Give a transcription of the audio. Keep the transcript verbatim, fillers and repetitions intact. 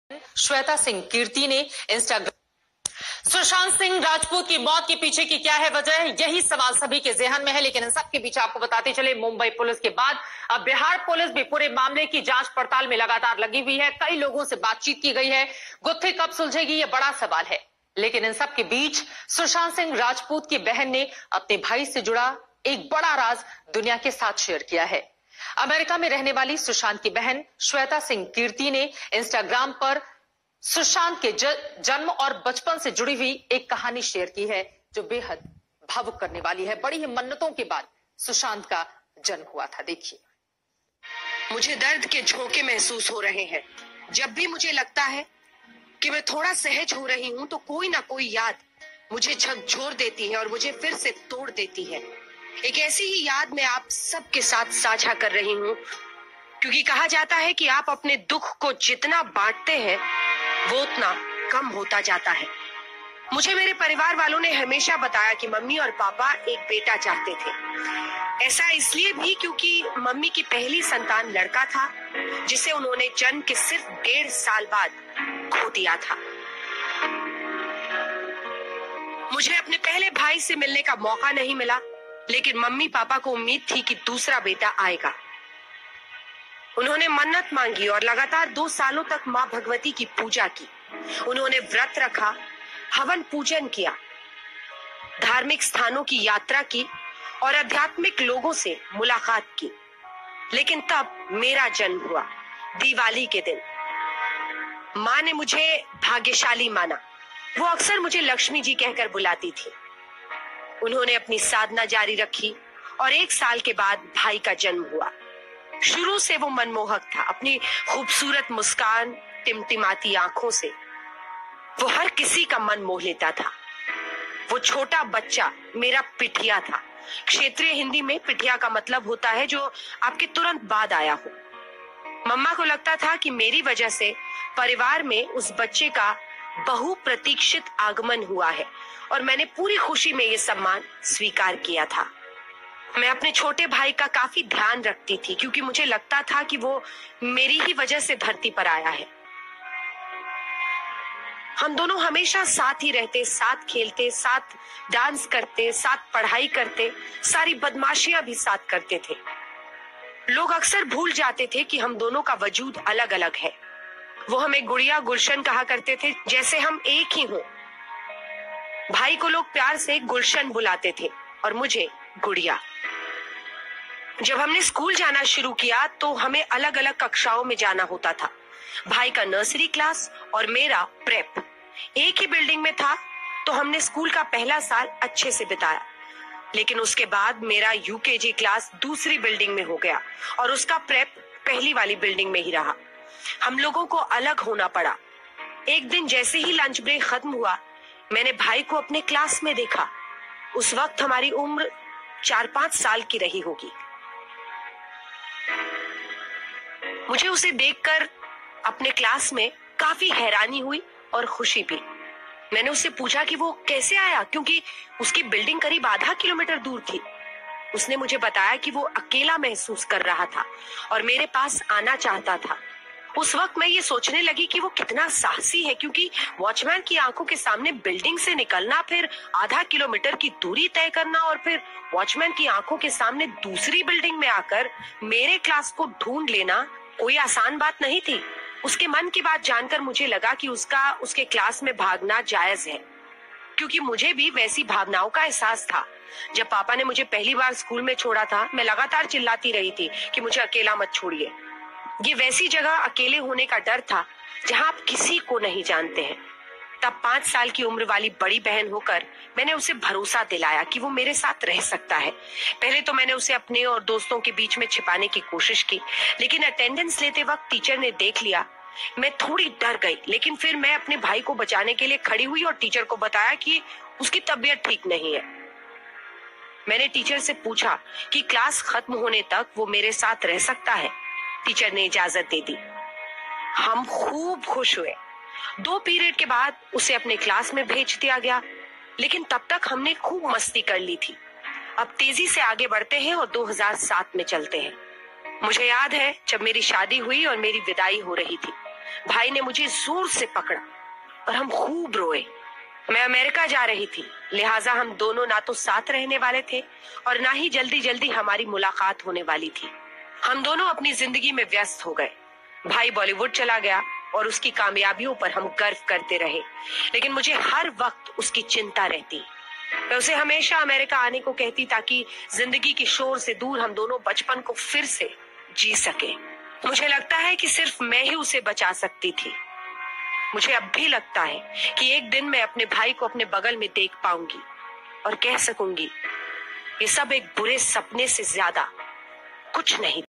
श्वेता सिंह कीर्ति ने इंस्टाग्राम सुशांत सिंह राजपूत की मौत के पीछे की क्या है वजह, यही सवाल सभी के ज़हन में है। लेकिन इन सब के पीछे आपको बताते चले, मुंबई पुलिस के बाद अब बिहार पुलिस भी पूरे मामले की जांच पड़ताल में लगातार लगी हुई है। कई लोगों से बातचीत की गई है, गुत्थी कब सुलझेगी ये बड़ा सवाल है। लेकिन इन सब के बीच सुशांत सिंह राजपूत की बहन ने अपने भाई से जुड़ा एक बड़ा राज दुनिया के साथ शेयर किया है। अमेरिका में रहने वाली सुशांत की बहन श्वेता सिंह कीर्ति ने इंस्टाग्राम पर सुशांत के जन्म और बचपन से जुड़ी हुई एक कहानी शेयर की है, जो बेहद भावुक करने वाली है। बड़ी ही मन्नतों के बाद सुशांत का जन्म हुआ था। देखिए। मुझे दर्द के झोंके महसूस हो रहे हैं। जब भी मुझे लगता है कि मैं थोड़ा सहज हो रही हूँ, तो कोई ना कोई याद मुझे झकझोर देती है और मुझे फिर से तोड़ देती है। एक ऐसी ही याद मैं आप सबके साथ साझा कर रही हूँ, क्योंकि कहा जाता है कि आप अपने दुख को जितना बांटते हैं, वो उतना कम होता जाता है। मुझे मेरे परिवार वालों ने हमेशा बताया कि मम्मी और पापा एक बेटा चाहते थे। ऐसा इसलिए भी क्योंकि मम्मी की पहली संतान लड़का था, जिसे उन्होंने जन्म के सिर्फ डेढ़ साल बाद खो दिया था। मुझे अपने पहले भाई से मिलने का मौका नहीं मिला, लेकिन मम्मी पापा को उम्मीद थी कि दूसरा बेटा आएगा। उन्होंने मन्नत मांगी और लगातार दो सालों तक माँ भगवती की पूजा की। उन्होंने व्रत रखा, हवन पूजन किया, धार्मिक स्थानों की यात्रा की और आध्यात्मिक लोगों से मुलाकात की। लेकिन तब मेरा जन्म हुआ, दिवाली के दिन। माँ ने मुझे भाग्यशाली माना। वो अक्सर मुझे लक्ष्मी जी कहकर बुलाती थी। उन्होंने अपनी साधना जारी रखी और एक साल के बाद भाई का जन्म हुआ। शुरू से वो मनमोहक था। अपनी खूबसूरत मुस्कान, टिमटिमाती आंखों से वो हर किसी का मन मोह लेता था। वो छोटा बच्चा मेरा पिठिया था। क्षेत्रीय हिंदी में पिठिया का मतलब होता है जो आपके तुरंत बाद आया हो। मम्मा को लगता था कि मेरी वजह से परिवार में उस बच्चे का बहुप्रतीक्षित आगमन हुआ है, और मैंने पूरी खुशी में ये सम्मान स्वीकार किया था। मैं अपने छोटे भाई का काफी ध्यान रखती थी, क्योंकि मुझे लगता था कि वो मेरी ही वजह से धरती पर आया है। हम दोनों हमेशा साथ ही रहते, साथ खेलते, साथ डांस करते, साथ पढ़ाई करते, सारी बदमाशियां भी साथ करते थे। लोग अक्सर भूल जाते थे कि हम दोनों का वजूद अलग अलग है। वो हमें गुड़िया गुलशन कहा करते थे, जैसे हम एक ही हों। भाई को लोग प्यार से गुलशन बुलाते थे और मुझे गुड़िया। जब हमने स्कूल जाना शुरू किया तो हमें अलग अलग कक्षाओं में जाना होता था। भाई का नर्सरी क्लास और मेरा प्रेप एक ही बिल्डिंग में था, तो हमने स्कूल का पहला साल अच्छे से बिताया। लेकिन उसके बाद मेरा यूकेजी क्लास दूसरी बिल्डिंग में हो गया और उसका प्रेप पहली वाली बिल्डिंग में ही रहा। हम लोगों को अलग होना पड़ा। एक दिन जैसे ही लंच ब्रेक खत्म हुआ, मैंने भाई को अपने क्लास में देखा। उस वक्त हमारी उम्र चार पांच साल की रही होगी। मुझे उसे देखकर अपने क्लास में काफी हैरानी हुई और खुशी भी। मैंने उससे पूछा कि वो कैसे आया, क्योंकि उसकी बिल्डिंग करीब आधा किलोमीटर दूर थी। उसने मुझे बताया कि वो अकेला महसूस कर रहा था और मेरे पास आना चाहता था। उस वक्त मैं ये सोचने लगी कि वो कितना साहसी है, क्योंकि वॉचमैन की आंखों के सामने बिल्डिंग से निकलना, फिर आधा किलोमीटर की दूरी तय करना और फिर वॉचमैन की आंखों के सामने दूसरी बिल्डिंग में आकर मेरे क्लास को ढूंढ लेना कोई आसान बात नहीं थी। उसके मन की बात जानकर मुझे लगा कि उसका उसके क्लास में भागना जायज है, क्योंकि मुझे भी वैसी भावनाओं का एहसास था। जब पापा ने मुझे पहली बार स्कूल में छोड़ा था, मैं लगातार चिल्लाती रही थी कि मुझे अकेला मत छोड़िए। ये वैसी जगह अकेले होने का डर था जहां आप किसी को नहीं जानते हैं। तब पांच साल की उम्र वाली बड़ी बहन होकर मैंने उसे भरोसा दिलाया कि वो मेरे साथ रह सकता है। पहले तो मैंने उसे अपने और दोस्तों के बीच में छिपाने की कोशिश की, लेकिन अटेंडेंस लेते वक्त टीचर ने देख लिया। मैं थोड़ी डर गई, लेकिन फिर मैं अपने भाई को बचाने के लिए खड़ी हुई और टीचर को बताया कि उसकी तबीयत ठीक नहीं है। मैंने टीचर से पूछा कि क्लास खत्म होने तक वो मेरे साथ रह सकता है। टीचर ने इजाजत दे दी। हम खूब खुश हुए। दो पीरियड के बाद उसे अपने क्लास में भेज दिया गया, लेकिन तब तक हमने खूब मस्ती कर ली थी। अब तेजी से आगे बढ़ते हैं और दो हज़ार सात में चलते हैं। मुझे याद है जब मेरी शादी हुई और मेरी विदाई हो रही थी। भाई ने मुझे जोर से पकड़ा और हम खूब रोए। मैं अमेरिका जा रही थी, लिहाजा हम दोनों ना तो साथ रहने वाले थे और ना ही जल्दी जल्दी हमारी मुलाकात होने वाली थी। हम दोनों अपनी जिंदगी में व्यस्त हो गए। भाई बॉलीवुड चला गया और उसकी कामयाबियों पर हम गर्व करते रहे, लेकिन मुझे हर वक्त उसकी चिंता रहती। मैं उसे हमेशा अमेरिका आने को कहती ताकि जिंदगी की शोर से दूर हम दोनों बचपन को फिर से जी सके। मुझे लगता है कि सिर्फ मैं ही उसे बचा सकती थी। मुझे अब भी लगता है कि एक दिन मैं अपने भाई को अपने बगल में देख पाऊंगी और कह सकूंगी, ये सब एक बुरे सपने से ज्यादा कुछ नहीं।